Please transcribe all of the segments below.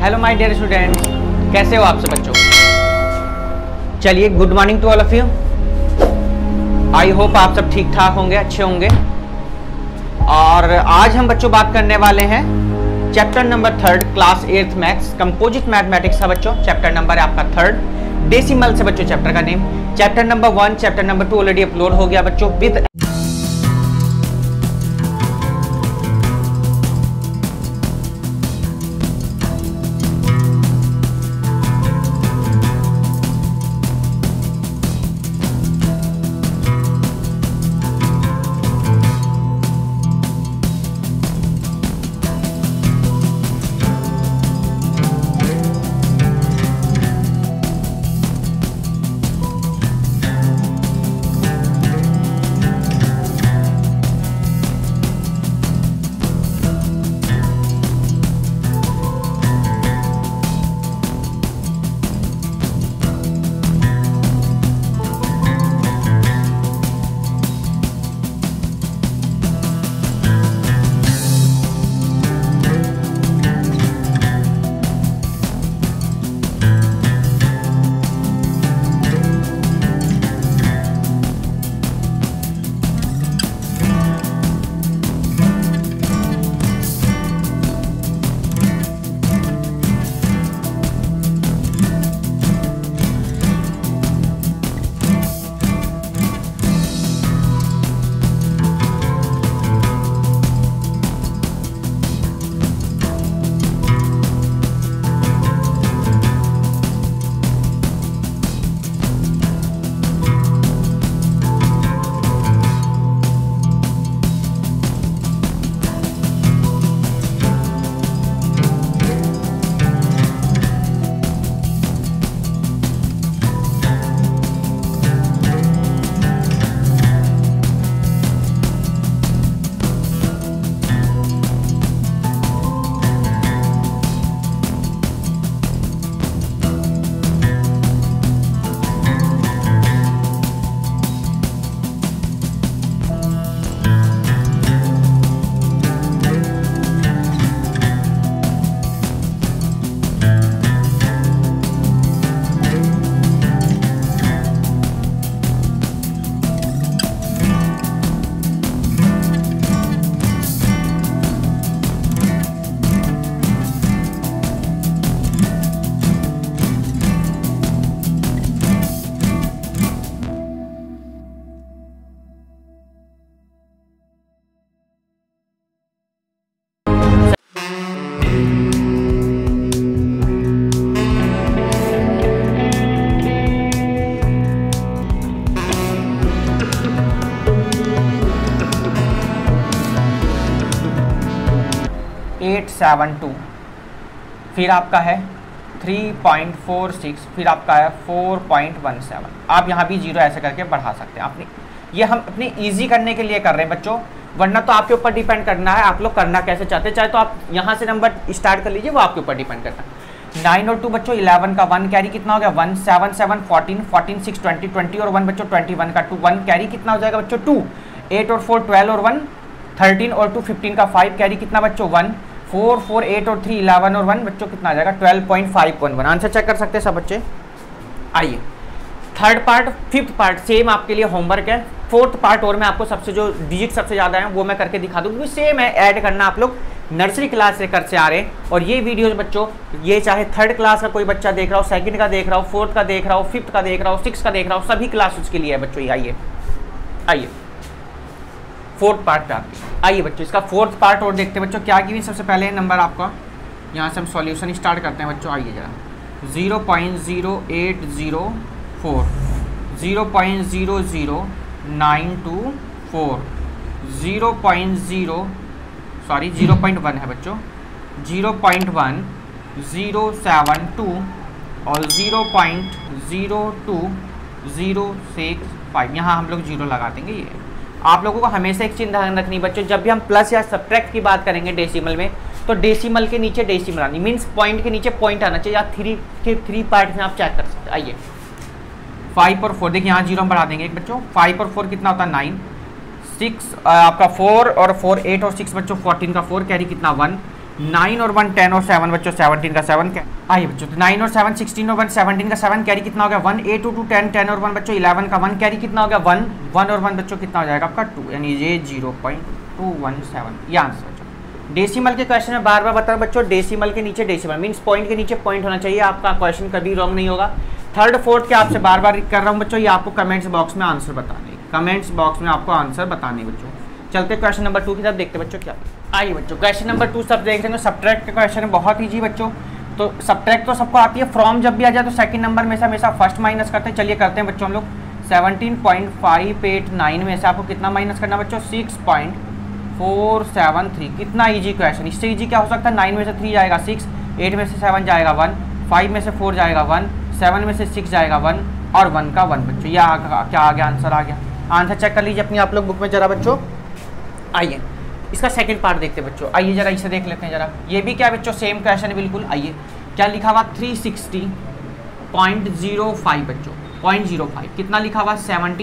Hello my dear students, कैसे हो आप सब बच्चों। चलिए, good morning to all of you. I hope आप सब ठीक ठाक होंगे, अच्छे होंगे। और आज हम बच्चों बात करने वाले हैं chapter number 3 class 8th maths composite mathematics का बच्चों। चैप्टर नंबर है आपका 3 डेसिमल से बच्चों चैप्टर का name. Chapter number 1 chapter number 2 already upload हो गया बच्चों विद फिर आपका है 3.46, फिर आपका है 4.17। आप यहाँ भी जीरो ऐसे करके बढ़ा सकते हैं। अपनी ये हम अपनी इजी करने के लिए कर रहे हैं बच्चों, वरना तो आपके ऊपर डिपेंड करना है आप लोग करना कैसे चाहते हैं। चाहे तो आप यहाँ से नंबर स्टार्ट कर लीजिए, वो आपके ऊपर डिपेंड करता है। 9 और 2 बच्चों 11 का 1 कैरी कितना हो गया 1, 7 7 14 14 6 20 20 और 1 बच्चों 21 का 2 1 कैरी कितना हो जाएगा बच्चों 2, 8 और 4 12 और 1 13 और 2 15 का 5 कैरी कितना बच्चों 1, 4 4 8 और 3 11 और 1 बच्चों कितना आ जाएगा 12.511। आंसर चेक कर सकते हैं सब बच्चे। आइए third part fifth part same आपके लिए होमवर्क है। फोर्थ पार्ट और मैं आपको सबसे जो डिजिट सबसे ज़्यादा है वो मैं करके दिखा दूँ, क्योंकि सेम है, ऐड करना आप लोग नर्सरी क्लास से कर से आ रहे हैं। और ये वीडियोस बच्चों ये चाहे थर्ड क्लास का कोई बच्चा देख रहा हो, सेकंड का देख रहा हो, फोर्थ का देख रहा हो, फिफ्थ का देख रहा हो, सिक्स का देख रहा हो, सभी क्लासेस के लिए है बच्चों। आइए आइए फोर्थ पार्ट पे आते हैं। आइए बच्चों इसका फोर्थ पार्ट और देखते हैं बच्चों क्या की। सबसे पहले नंबर आपका यहाँ से हम सॉल्यूशन स्टार्ट करते हैं बच्चों। आइए जरा 0.0804, 0.00924, 0.1 है बच्चों, 0.1072 और 0.02065। यहाँ हम लोग जीरो लगा देंगे। ये आप लोगों को हमेशा एक चीज़ ध्यान रखनी बच्चों, जब भी हम प्लस या सब्ट्रैक्ट की बात करेंगे डेसिमल में, तो डेसिमल के नीचे डेसिमल आनी मीन्स पॉइंट के नीचे पॉइंट आना चाहिए। या थ्री पार्ट में आप चेक कर सकते हैं। आइए 5 और 4 देखिए, यहाँ जीरो हम बढ़ा देंगे एक बच्चों। 5 और 4 कितना होता है 9, 6 आपका 4 और 4 8 और 6 बच्चों 14 का 4 कैरी कितना 1, 9 और 1 10 और 7 बच्चों 17 का 7 क्या आइए बच्चों, तो 9 और 7 16 और 1 17 का 7 कैरी कितना हो गया 1, 8 2 10 10 और 1 बच्चों 11 का 1 कैरी कितना हो गया 1, 1 और 1 बच्चों कितना हो जाएगा आपका 2, यानी ये 0.217 ये आंसर बच्चों। डेसिमल के क्वेश्चन में बार बार बता बच्चों, डेसिमल के नीचे डेसिमल मीन्स पॉइंट के नीचे पॉइंट होना चाहिए, आपका क्वेश्चन कभी रॉन्ग नहीं होगा। थर्ड फोर्थ के आपसे बार बार कर रहा हूँ बच्चों, ये आपको कमेंट्स बॉक्स में आंसर बताने, कमेंट्स बॉक्स में आपको आंसर बताने बच्चों। चलते क्वेश्चन नंबर 2 की तरफ देखते बच्चों क्या आइए बच्चों। क्वेश्चन नंबर 2 सब देख रहे हैं, सब्ट्रैक्ट का क्वेश्चन है, बहुत ईजी बच्चों। तो सब्ट्रैक्ट तो सबको आती है, फ्रॉम जब भी आ जाए तो सेकंड नंबर में से हमेशा फर्स्ट माइनस करते हैं। चलिए करते हैं बच्चों हम लोग। 17.589 में से आपको कितना माइनस करना बच्चों 6.473। कितना ईजी क्वेश्चन, इससे ईजी क्या हो सकता है। 9 में से 3 जाएगा 6, 8 में से 7 जाएगा 1, 5 में से 4 जाएगा 1, 7 में से 6 जाएगा 1 और 1 का 1 बच्चों। ये क्या आ गया, आंसर आ गया। आंसर चेक कर लीजिए अपनी आप लोग बुक में जरा बच्चों। आइए इसका सेकंड पार्ट देखते हैं बच्चों, आइए जरा इसे देख लेते हैं जरा। ये भी क्या बच्चों सेम क्वेश्चन है बिल्कुल। आइए क्या लिखा हुआ 360.05 बच्चों, 0.05 कितना लिखा हुआ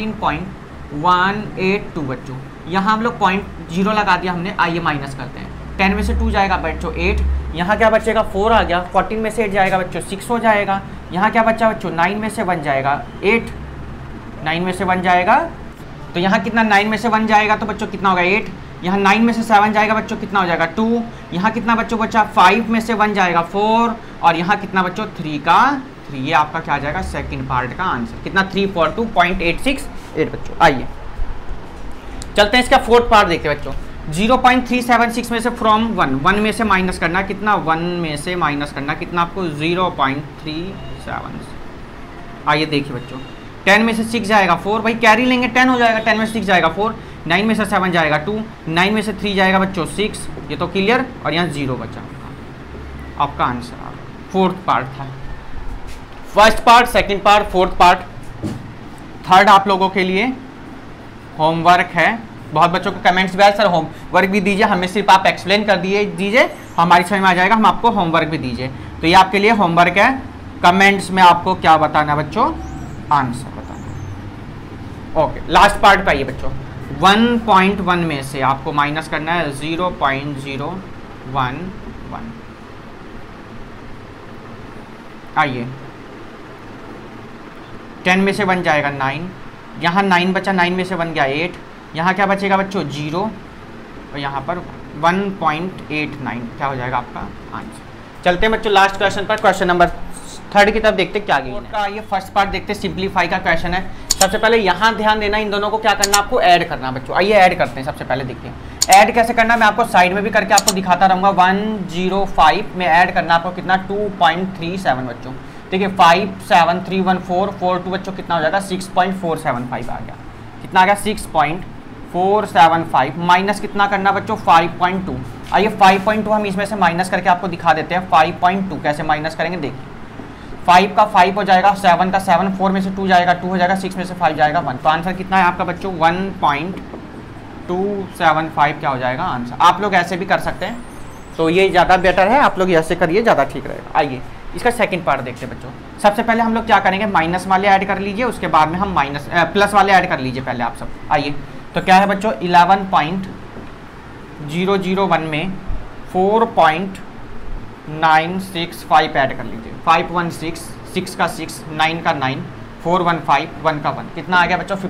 17.182 बच्चों। यहाँ हम लोग 0.0 लगा दिया हमने। आइए माइनस करते हैं। 10 में से 2 जाएगा बच्चों 8, यहाँ क्या बचेगा 4 आ गया। 14 में से 8 जाएगा बच्चों 6 हो जाएगा। यहाँ क्या बचा बच्चों 9 में से 1 जाएगा 8, 9 में से 1 जाएगा तो यहाँ कितना 9 में से 1 जाएगा तो बच्चों कितना होगा 8। यहाँ 9 में से 7 जाएगा बच्चों कितना हो जाएगा 2। यहाँ कितना बच्चों बचा 5 में से 1 जाएगा 4 और यहाँ कितना बच्चों 3 का 3। ये आपका क्या आ जाएगा सेकंड पार्ट का आंसर कितना 342.868 बच्चों। आइए चलते हैं इसका फोर्थ पार्ट देखते हैं बच्चों। 0.376 में से फ्रॉम 1 में से माइनस करना कितना 1 में से माइनस करना कितना आपको 0.37। आइए देखिए बच्चों 10 में से 6 जाएगा 4, भाई कैरी लेंगे 10 हो जाएगा। 10 में से 6 जाएगा 4, 9 में से 7 जाएगा 2, 9 में से 3 जाएगा बच्चों 6, ये तो क्लियर। और यहाँ 0 बचा आपका आंसर। फोर्थ पार्ट था, first part, second part, fourth part. Third आप लोगों के लिए होमवर्क है। बहुत बच्चों को कमेंट्स भी आए सर होमवर्क भी दीजिए, हमें सिर्फ आप एक्सप्लेन कर दीजिए हमारी समझ में आ जाएगा, हम आपको होमवर्क भी दीजिए। तो ये आपके लिए होमवर्क है, कमेंट्स में आपको क्या बताना बच्चों आंसर बताना। ओके लास्ट पार्ट पे आइए बच्चों। 1.1 में से आपको माइनस करना है 0.011। आइए 10 में से 1 जाएगा 9, यहाँ 9 बचा, 9 में से 1 गया 8, यहाँ क्या बचेगा बच्चों 0 और यहाँ पर 1.89 क्या हो जाएगा आपका आंसर। चलते हैं बच्चों लास्ट क्वेश्चन पर, क्वेश्चन नंबर थर्ड की तरफ देखते क्या गया। ये फर्स्ट पार्ट देखते सिंप्लीफाई का क्वेश्चन है। सबसे पहले यहाँ ध्यान देना, इन दोनों को क्या करना आपको ऐड करना बच्चों। आइए ऐड करते हैं। सबसे पहले देखिए ऐड कैसे करना, मैं आपको साइड में भी करके आपको दिखाता रहूँगा। 105 में ऐड करना आपको कितना 2.37 बच्चों। देखिए 5731442 बच्चों कितना हो जाएगा 6.475 आ गया। कितना आ गया 6.475 माइनस कितना करना बच्चों 5.2। आइए 5.2 हम इसमें से माइनस करके आपको दिखा देते हैं। 5.2 कैसे माइनस करेंगे देखिए। 5 का 5 हो जाएगा, 7 का 7, 4 में से 2 जाएगा 2 हो जाएगा, 6 में से 5 जाएगा 1। तो आंसर कितना है आपका बच्चों 1.275 क्या हो जाएगा आंसर। आप लोग ऐसे भी कर सकते हैं, तो ये ज़्यादा बेटर है, आप लोग ऐसे करिए ज़्यादा ठीक रहेगा। आइए इसका सेकंड पार्ट देखते हैं बच्चों। सबसे पहले हम लोग क्या करेंगे माइनस वाले ऐड कर लीजिए, उसके बाद में हम प्लस वाले ऐड कर लीजिए पहले आप सब। आइए तो क्या है बच्चों 11.001 में 4.965 ऐड कर लीजिए। 516, 6 का 6, 9 का 9, 415, 1 का 1 कितना आ गया बच्चों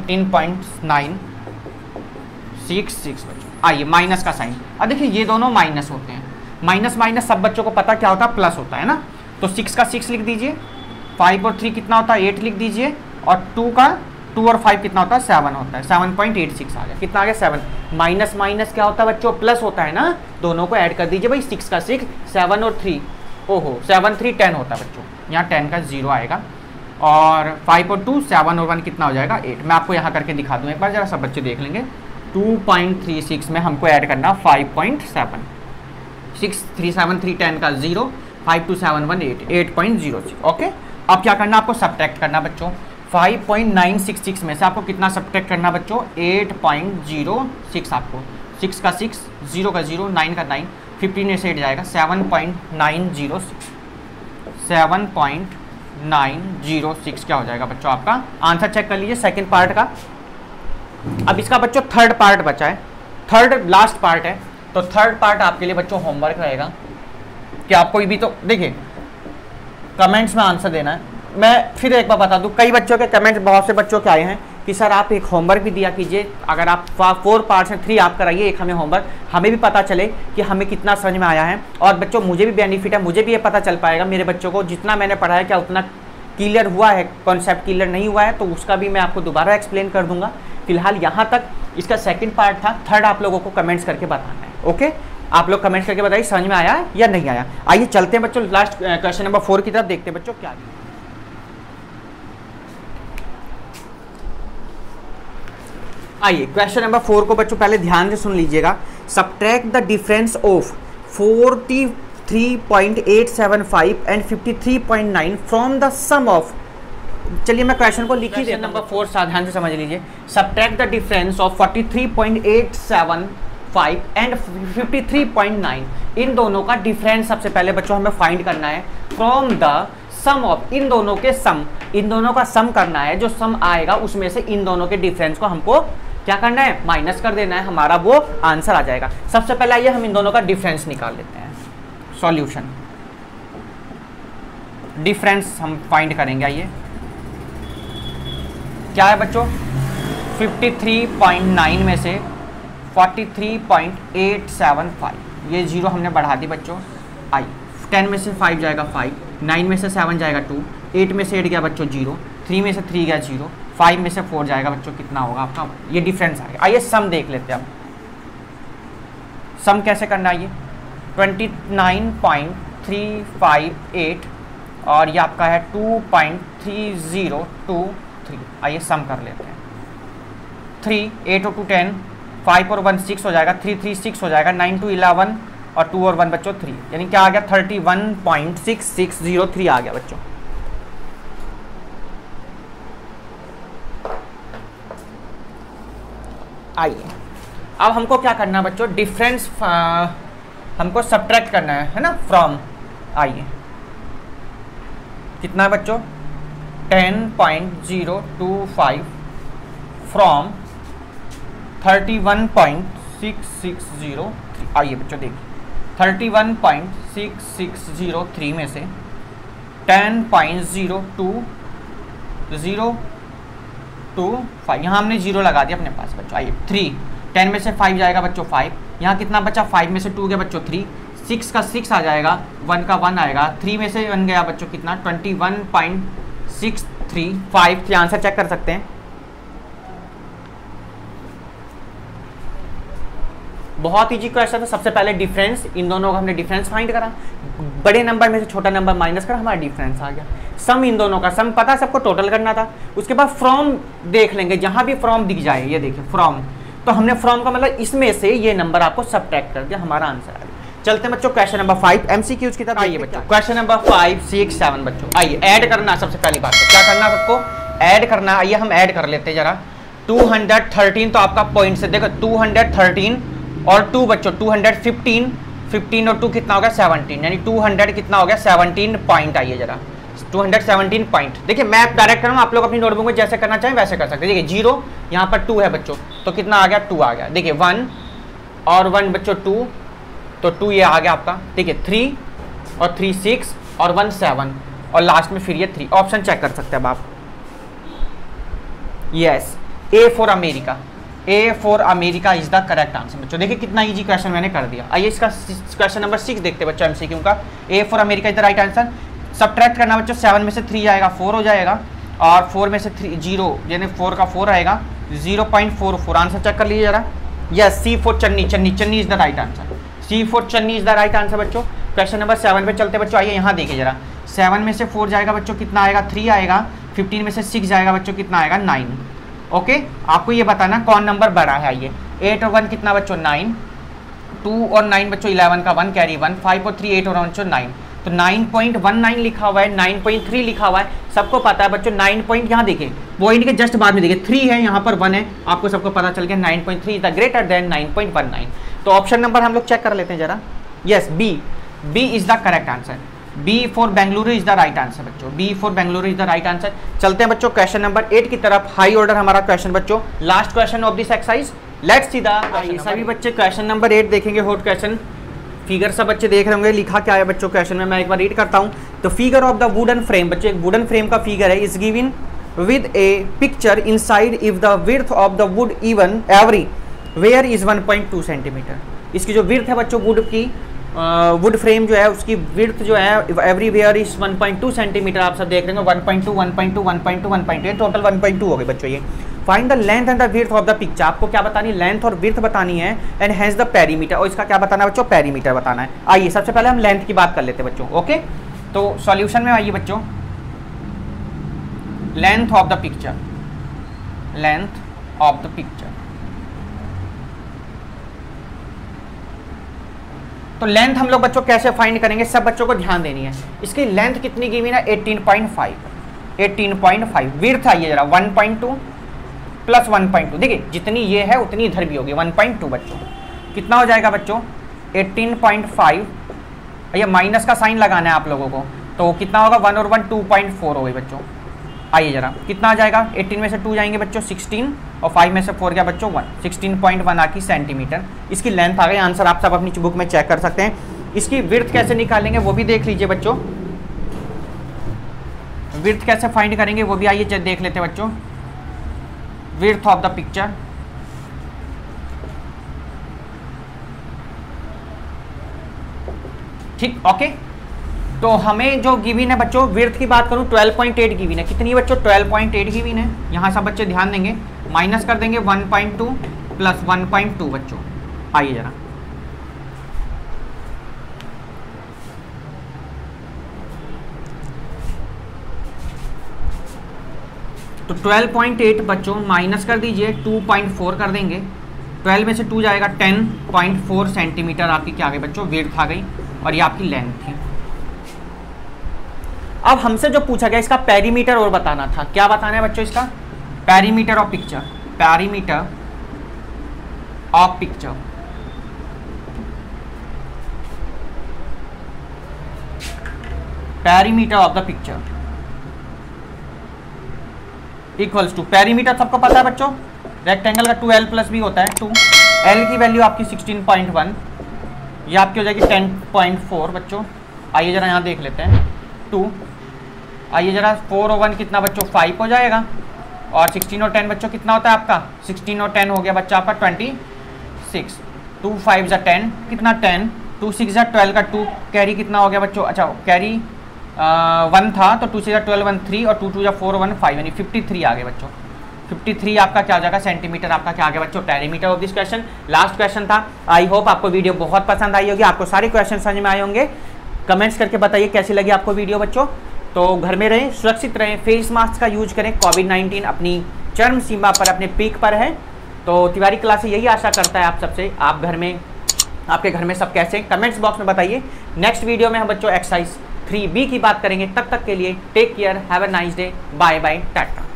15.966 बच्चों। आइए माइनस का साइन, अब देखिए ये दोनों माइनस होते हैं, माइनस माइनस सब बच्चों को पता क्या होता है प्लस होता है ना। तो 6 का 6 लिख दीजिए, 5 और 3 कितना होता है 8 लिख दीजिए, और 2 और 5 कितना होता है 7 होता है। 7.86 आ गया, कितना आ गया 7। माइनस माइनस क्या होता है बच्चों प्लस होता है ना, दोनों को ऐड कर दीजिए भाई। 6 का 6, 7 और 3, ओहो 7 3 10 होता है बच्चों, यहाँ 10 का 0 आएगा। और 5 और 2, 7 और 1 कितना हो जाएगा 8। मैं आपको यहाँ करके दिखा दूँ एक बार, जरा सब बच्चे देख लेंगे। 2.36 में हमको ऐड करना 5.7, 6 3 7 3 10 का 0, 5 2 7 1 8, 8.06। ओके अब क्या करना आपको सब्ट्रैक्ट करना बच्चों। 5.966 में से आपको कितना सब्ट्रैक्ट करना बच्चों 8.06। आपको 6 का 6, 0 का 0, 9 का 9, 15 में से 8 जाएगा 7.906। 7.906 क्या हो जाएगा बच्चों आपका आंसर। चेक कर लीजिए सेकंड पार्ट का। अब इसका बच्चों थर्ड पार्ट बचा है, थर्ड लास्ट पार्ट है। तो थर्ड पार्ट आपके लिए बच्चों होमवर्क रहेगा। कि आपको भी तो देखिए कमेंट्स में आंसर देना है। मैं फिर एक बार बता दूं, कई बच्चों के कमेंट्स बहुत से बच्चों के आए हैं कि सर आप एक होमवर्क भी दिया कीजिए, अगर आप 4 पार्ट्स हैं 3 आप कराइए, एक हमें होमवर्क, हमें भी पता चले कि हमें कितना समझ में आया है। और बच्चों मुझे भी बेनिफिट है, मुझे भी ये पता चल पाएगा मेरे बच्चों को जितना मैंने पढ़ा है क्या उतना क्लियर हुआ है, कॉन्सेप्ट क्लियर नहीं हुआ है तो उसका भी मैं आपको दोबारा एक्सप्लेन कर दूंगा। फिलहाल यहाँ तक इसका सेकंड पार्ट था, थर्ड आप लोगों को कमेंट्स करके बताना है। ओके, आप लोग कमेंट्स करके बताइए समझ में आया या नहीं आया। आइए चलते हैं बच्चों लास्ट क्वेश्चन नंबर 4 की तरफ, देखते हैं बच्चों क्या। आइए क्वेश्चन नंबर 4 को बच्चों पहले ध्यान से सुन लीजिएगा। Subtract the difference of 43.875 and 53.9 from the sum of. चलिए मैं क्वेश्चन को लिख ही देता हूं। नंबर 4 सावधान से समझ लीजिए। Subtract the difference of 43.875 and 53.9, इन दोनों का डिफरेंस सबसे पहले बच्चों हमें फाइंड करना है फ्रॉम द सम ऑफ, इन दोनों के सम, इन दोनों का सम करना है। जो सम आएगा उसमें से इन दोनों के डिफरेंस को हमको क्या करना है, माइनस कर देना है, हमारा वो आंसर आ जाएगा। सबसे पहले आइए हम इन दोनों का डिफरेंस निकाल लेते हैं। सॉल्यूशन डिफरेंस हम फाइंड करेंगे। आइए क्या है बच्चों, 53.9 में से 43.875, ये जीरो हमने बढ़ा दी बच्चों। आई 10 में से 5 जाएगा 5, 9 में से 7 जाएगा 2, 8 में से 8 गया बच्चों 0, 3 में से 3 गया 0, 5 में से 4 जाएगा बच्चों, कितना होगा आपका, ये डिफरेंस आएगा। आइए सम देख लेते हैं अब। सम कैसे करना है, ये 29.358 और ये आपका है 2.3023। आइए सम कर लेते हैं। 3, 8 और 2 10, 5 और 1 6 हो जाएगा, 3 3 6 हो जाएगा, 9 2 11 और 2 और 1 बच्चों 3, यानी क्या आ गया 31.6603 आ गया बच्चों। आइए अब हमको क्या करना है बच्चों, डिफरेंस हमको सब्ट्रैक्ट करना है ना, फ्रॉम। आइए कितना है बच्चों, 10.025 फ्रॉम 31.6603। आइए बच्चों देखिए 31.6603 में से 10.02025, यहाँ हमने 0 लगा दिया अपने पास बच्चों। आइए 3, 10 में से 5 जाएगा बच्चों 5, यहाँ कितना बचा 5 में से 2 गया बच्चों 3, 6 का 6 आ जाएगा, 1 का 1 आएगा, 3 में से 1 गया बच्चों कितना 21.635। आंसर चेक कर सकते हैं। बहुत इजी क्वेश्चन था। सबसे पहले डिफरेंस, इन दोनों का हमने डिफरेंस फाइंड करा, बड़े नंबर में से छोटा नंबर माइनस करा, हमारा डिफरेंस आ गया। सम, इन दोनों का सम पता है सबको, टोटल करना था। उसके बाद फ्रॉम देख लेंगे, जहां भी फ्रॉम दिख जाए, ये देखिए फ्रॉम, तो हमने फ्रॉम का मतलब इसमें से ये नंबर आपको सब्ट्रैक्ट कर दिया, हमारा आंसर आ गया। चलते हैं बच्चों क्वेश्चन नंबर 5 एमसीक्यूज की तरफ। आइए बच्चों क्वेश्चन नंबर 5 6 7 बच्चों। आइए ऐड करना, सबसे पहली बात तो क्या करना सबको, ऐड करना। आइए हम ऐड कर लेते हैं जरा। 213 तो आपका पॉइंट से देखो, 213 और 2 बच्चों 215, 15 और 2 कितना हो गया 17, यानी 200 कितना हो गया 17 पॉइंट। आइए जरा 217 पॉइंट। देखिए मैं डायरेक्ट करूँ, आप लोग अपनी नोटबुक में जैसे करना चाहें वैसे कर सकते हैं। देखिए 0 यहाँ पर 2 है बच्चों, तो कितना आ गया 2 आ गया। देखिए 1 और 1 बच्चों 2, तो 2 ये आ गया आपका। देखिए 3 और 3 6 और 1 7 और लास्ट में फिर ये 3। ऑप्शन चेक कर सकते हैं अब आप। Yes, A for America, A for America is the correct answer बच्चों। देखिए कितना इजी क्वेश्चन मैंने कर दिया। आइए इसका क्वेश्चन नंबर 6 देखते हैं बच्चों एमसीक्यू का। A for America is the right answer. Subtract करना बच्चों, 7 में से 3 आएगा 4 हो जाएगा, और 4 में से 3 0, यानी 4 का 4 आएगा 0.44। आंसर चेक कर लीजिए जरा। Yes, C for Channi, Channi Channi is the right answer. C for Channi is the right answer बच्चों। क्वेश्चन नंबर 7 पे चलते बच्चों। आइए यहाँ देखिए जरा, 7 में से 4 जाएगा बच्चों कितना आएगा 3 आएगा, 15 में से 6 जाएगा बच्चों कितना आएगा 9। ओके, आपको ये बताना कौन नंबर बड़ा है। आइए 8 और 1 कितना बच्चों 9, 2 और 9 बच्चों 11 का 1 कैरी 1, 5 और 3 8 और 1 बच्चों 9, तो 9.19 लिखा हुआ है, 9.3 लिखा हुआ है, सबको पता है बच्चों 9 पॉइंट। यहाँ देखिए पॉइंट के जस्ट बाद में देखिए 3 है, यहाँ पर 1 है, आपको सबको पता चल गया 9.3 इज द ग्रेटर देन 9.19। तो ऑप्शन नंबर हम लोग चेक कर लेते हैं जरा। Yes, B is the correct answer. B for Bengaluru is the right answer बच्चों। B for Bengaluru is the right answer. चलते हैं बच्चों क्वेश्चन नंबर 8 की तरफ। हाई ऑर्डर हमारा क्वेश्चन बच्चों, last question of this exercise. Let's see the, सभी बच्चे क्वेश्चन नंबर 8 देखेंगे। हॉट क्वेश्चन फिगर सब बच्चे देख रहे होंगे, लिखा क्या है बच्चों क्वेश्चन में, मैं एक बार रीड करता हूँ। तो figure of the wooden frame, बच्चे एक वुडन फ्रेम का फिगर है, is given with a picture inside if the width of the wood even everywhere is 1.2 centimetre. इसकी जो विड्थ है बच्चों वुड की, वुड फ्रेम जो है उसकी विड्थ जो है एवरीवेयर इज 1.2 सेंटीमीटर। आप सब देख रहे हैं 1.2 1.2 1.2 1.2 टोटल 1.2 हो गए बच्चों ये। Find the length and the width of the picture, आपको क्या बतानी, लेंथ और विड्थ बतानी है, एंड हैज द पेरीमीटर, और इसका क्या बताना है बच्चों, पेरीमीटर बताना है। आइए सबसे पहले हम लेंथ की बात कर लेते हैं बच्चों। ओके, तो सॉल्यूशन में आइए बच्चों, length of the picture, length of the picture. तो लेंथ हम लोग बच्चों कैसे फाइंड करेंगे, सब बच्चों को ध्यान देनी है। इसकी लेंथ कितनी की हुई ना, 18.5। विड्थ आइए जरा 1.2 प्लस 1.2, देखिए जितनी ये है उतनी इधर भी होगी 1.2 बच्चों। कितना हो जाएगा बच्चों 18.5, ये माइनस का साइन लगाना है आप लोगों को, तो कितना होगा 1 और 1 2.4 हो गई बच्चों। आइए जरा कितना आ जाएगा, 18 में से 2 जाएंगे बच्चों 16, और 5 में से 4 गया बच्चों 1, 16.1 आकी सेंटीमीटर इसकी लेंथ आ गई। आंसर आप सब अपनी बुक में चेक कर सकते हैं। इसकी विड्थ कैसे निकालेंगे वो भी देख लीजिए बच्चों, विड्थ कैसे फाइंड करेंगे वो भी आइए देख लेते हैं बच्चों। विड्थ ऑफ द पिक्चर, ठीक, ओके। तो हमें जो गिवन है बच्चों, विड्थ की बात करूं 12.8 गिवन है। कितनी बच्चों 12.8 गिवन है। यहाँ सब बच्चे ध्यान देंगे, माइनस कर देंगे 1.2 प्लस 1.2 बच्चों। आइए जरा तो 12.8 बच्चों माइनस कर दीजिए 2.4 कर देंगे, 12 में से 2 जाएगा 10.4 सेंटीमीटर आपकी क्या आ गई बच्चों, विड्थ आ गई, और ये आपकी लेंथ थी। अब हमसे जो पूछा गया इसका पेरीमीटर और बताना था। क्या बताना है बच्चों इसका, perimeter of picture, perimeter of picture. Perimeter of the picture equals to, perimeter सबको पता है बच्चों, रेक्टेंगल का 2l प्लस भी होता है 2, l की वैल्यू आपकी 16.1, ये आपकी हो जाएगी 10.4 बच्चों। आइए जरा यहाँ देख लेते हैं 2, आइए जरा 4 और 1 कितना बच्चों 5 हो जाएगा, और 16 और 10 बच्चों कितना होता है आपका, 16 और 10 हो गया बच्चा आपका 26, 2 5 जा 10 कितना 10, 2 6 जा 12 का 2 कैरी कितना हो गया बच्चों, अच्छा कैरी 1 था तो 2 6 जा 12 1 3, और 2 2 जा 4 1 5, यानी 53 आ गए बच्चों। 53 आपका क्या हो जाएगा सेंटीमीटर, आपका क्या आ गया बच्चों perimeter of this question. Last question था। आई होप आपको वीडियो बहुत पसंद आई होगी, आपको सारे क्वेश्चन समझ में आए होंगे। कमेंट्स करके बताइए कैसी लगी आपको वीडियो बच्चों। तो घर में रहें, सुरक्षित रहें, फेस मास्क का यूज करें, कोविड-19 अपनी चरम सीमा पर, अपने पीक पर है। तो तिवारी क्लास से यही आशा करता है आप सबसे, आप घर में, आपके घर में सब कैसे, कमेंट्स बॉक्स में बताइए। नेक्स्ट वीडियो में हम बच्चों एक्सरसाइज 3B की बात करेंगे। तब तक के लिए take care, have a nice day, bye bye, Tata.